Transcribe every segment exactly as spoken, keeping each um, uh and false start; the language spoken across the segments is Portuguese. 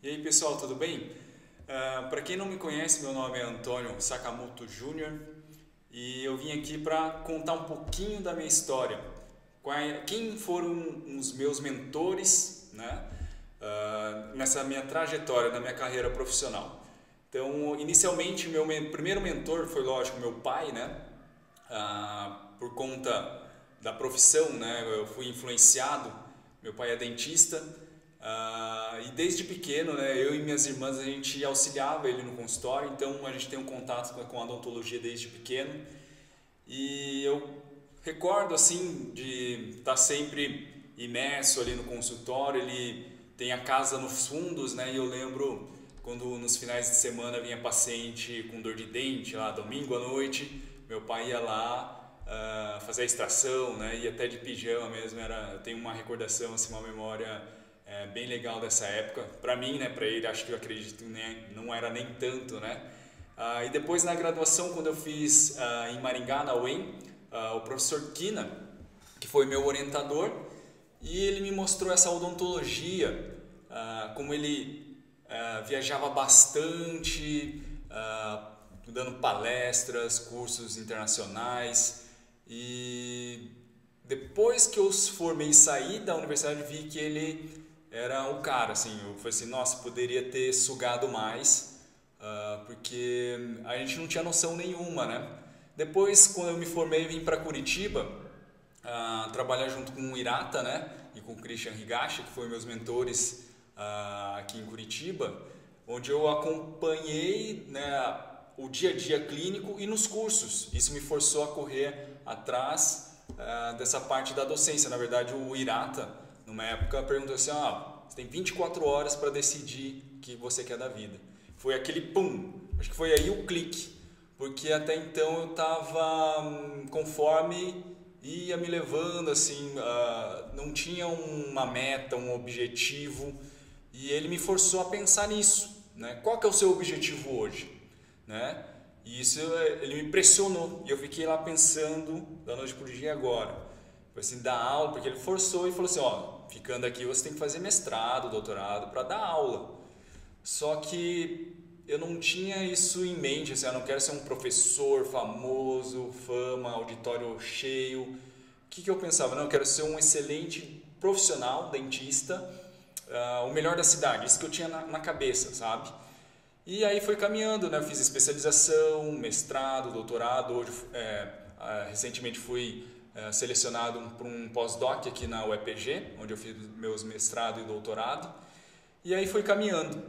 E aí pessoal, tudo bem? Uh, para quem não me conhece, meu nome é Antônio Sakamoto Júnior e eu vim aqui para contar um pouquinho da minha história. Quem foram os meus mentores, né, uh, nessa minha trajetória, na minha carreira profissional. Então, inicialmente, meu primeiro mentor foi, lógico, meu pai, né, uh, por conta da profissão, né, eu fui influenciado, meu pai é dentista. Uh, e desde pequeno, né, eu e minhas irmãs, a gente auxiliava ele no consultório, então a gente tem um contato com a odontologia desde pequeno. E eu recordo assim de estar sempre imerso ali no consultório. Ele tem a casa nos fundos, né, e eu lembro quando nos finais de semana vinha paciente com dor de dente, lá domingo à noite, meu pai ia lá uh, fazer a extração, né, ia até de pijama mesmo. Era, eu tenho uma recordação, assim, uma memória É bem legal dessa época, para mim, né, para ele, acho que eu acredito, né, não era nem tanto, né. Ah, e depois na graduação, quando eu fiz ah, em Maringá, na U E M, ah, o professor Kina, que foi meu orientador, e ele me mostrou essa odontologia, ah, como ele ah, viajava bastante, ah, dando palestras, cursos internacionais. E depois que eu formei e saí da universidade, vi que ele era o cara, assim, eu falei assim, nossa, poderia ter sugado mais, uh, porque a gente não tinha noção nenhuma, né? Depois, quando eu me formei, vim para Curitiba, uh, trabalhar junto com o Hirata, né? E com o Christian Higashi, que foram meus mentores uh, aqui em Curitiba, onde eu acompanhei, né, o dia a dia clínico e nos cursos. Isso me forçou a correr atrás uh, dessa parte da docência. Na verdade, o Hirata, numa época, perguntou assim, ah, você tem vinte e quatro horas para decidir o que você quer da vida. Foi aquele pum, acho que foi aí o clique, porque até então eu estava hum, conforme ia me levando, assim, uh, não tinha uma meta, um objetivo, e ele me forçou a pensar nisso, né? Qual que é o seu objetivo hoje? Né? E isso ele me pressionou, e eu fiquei lá pensando da noite para o dia agora. Foi assim, dar aula, porque ele forçou e falou assim, ó, ficando aqui você tem que fazer mestrado, doutorado para dar aula. Só que eu não tinha isso em mente, assim, eu não quero ser um professor famoso, fama, auditório cheio. O que, que eu pensava? Não, eu quero ser um excelente profissional, dentista, uh, o melhor da cidade, isso que eu tinha na, na cabeça, sabe? E aí foi caminhando, né? Eu fiz especialização, mestrado, doutorado, hoje, é, uh, recentemente fui É, selecionado para um pós-doc aqui na U E P G, onde eu fiz meus mestrado e doutorado, e aí foi caminhando.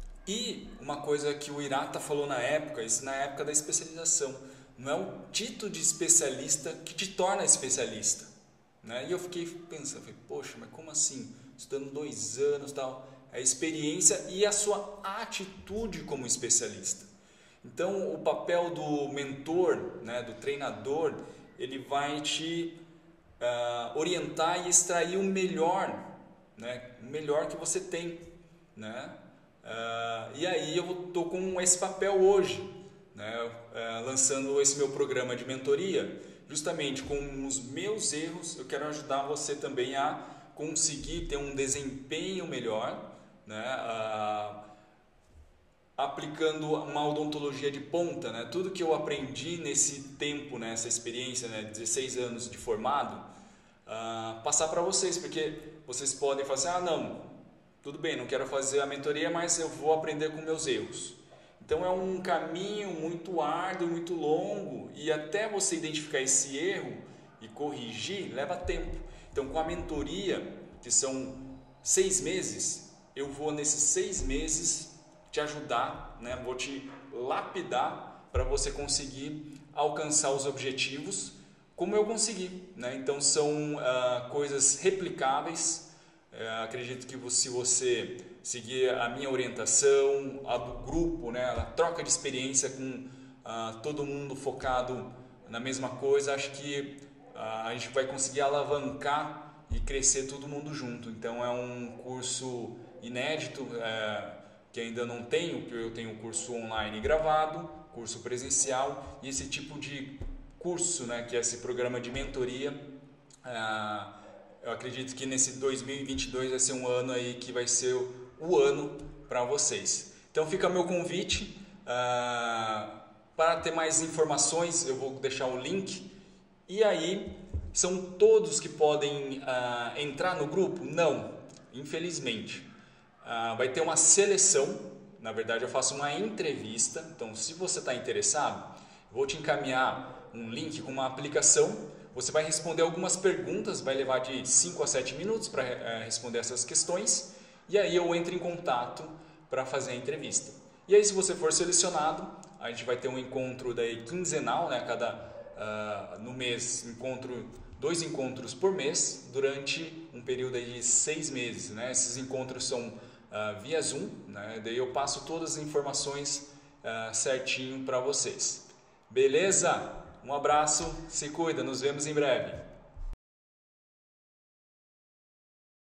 E uma coisa que o Hirata falou na época, isso na época da especialização, não é o título de especialista que te torna especialista, né? E eu fiquei pensando, falei, poxa, mas como assim? Estudando dois anos e tal, a experiência e a sua atitude como especialista. Então, o papel do mentor, né, do treinador, ele vai te uh, orientar e extrair o melhor, né? O melhor que você tem, né? Uh, e aí eu estou com esse papel hoje, né? Uh, lançando esse meu programa de mentoria, justamente com os meus erros, eu quero ajudar você também a conseguir ter um desempenho melhor, né? Uh, aplicando uma odontologia de ponta, né? Tudo que eu aprendi nesse tempo, nessa experiência, né? dezesseis anos de formado, uh, passar para vocês, porque vocês podem falar assim, ah, não, tudo bem, não quero fazer a mentoria, mas eu vou aprender com meus erros. Então é um caminho muito árduo, muito longo, e até você identificar esse erro e corrigir, leva tempo. Então com a mentoria, que são seis meses, eu vou nesses seis meses te ajudar, né? Vou te lapidar para você conseguir alcançar os objetivos como eu consegui, né? Então são uh, coisas replicáveis. Uh, acredito que se você seguir a minha orientação, a do grupo, né? A troca de experiência com uh, todo mundo focado na mesma coisa, acho que uh, a gente vai conseguir alavancar e crescer todo mundo junto. Então é um curso inédito, uh, que ainda não tenho, porque eu tenho curso online gravado, curso presencial e esse tipo de curso, né, que é esse programa de mentoria. Ah, eu acredito que nesse dois mil e vinte e dois vai ser um ano aí que vai ser o ano para vocês. Então fica meu convite. Uh, para ter mais informações, eu vou deixar o link. E aí, são todos que podem uh, entrar no grupo? Não, infelizmente. Uh, vai ter uma seleção, na verdade eu faço uma entrevista. Então, se você está interessado, vou te encaminhar um link com uma aplicação. Você vai responder algumas perguntas, vai levar de cinco a sete minutos para uh, responder essas questões. E aí eu entro em contato para fazer a entrevista. E aí, se você for selecionado, a gente vai ter um encontro daí quinzenal, né? Cada, uh, no mês, encontro, dois encontros por mês, durante um período aí de seis meses. Né? Esses encontros são uh, via Zoom, né? Daí eu passo todas as informações uh, certinho para vocês. Beleza? Um abraço, se cuida, nos vemos em breve.